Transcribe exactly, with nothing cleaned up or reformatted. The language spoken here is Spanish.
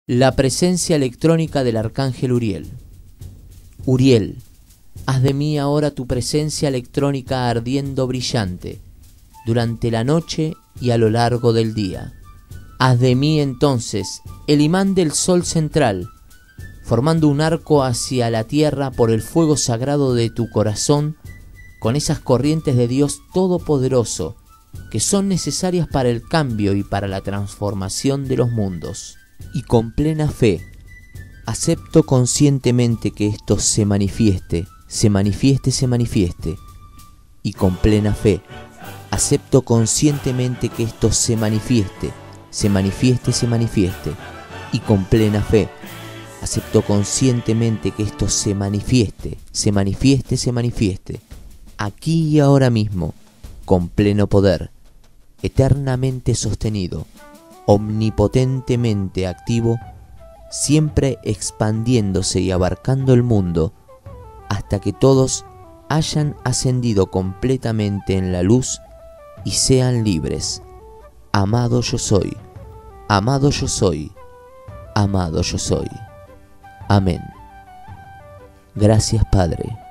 La presencia electrónica del arcángel Uriel. Uriel, haz de mí ahora tu presencia electrónica ardiendo brillante, durante la noche y a lo largo del día. Haz de mí entonces el imán del sol central, formando un arco hacia la tierra por el fuego sagrado de tu corazón, con esas corrientes de Dios Todopoderoso que son necesarias para el cambio y para la transformación de los mundos. Y con plena fe, acepto conscientemente que esto se manifieste, se manifieste, se manifieste. Y con plena fe, acepto conscientemente que esto se manifieste, se manifieste, se manifieste. Y con plena fe, acepto conscientemente que esto se manifieste, se manifieste, se manifieste. Aquí y ahora mismo, con pleno poder, eternamente sostenido, omnipotentemente activo, siempre expandiéndose y abarcando el mundo, hasta que todos hayan ascendido completamente en la luz y sean libres. Amado yo soy, amado yo soy, amado yo soy. Amén. Gracias, Padre.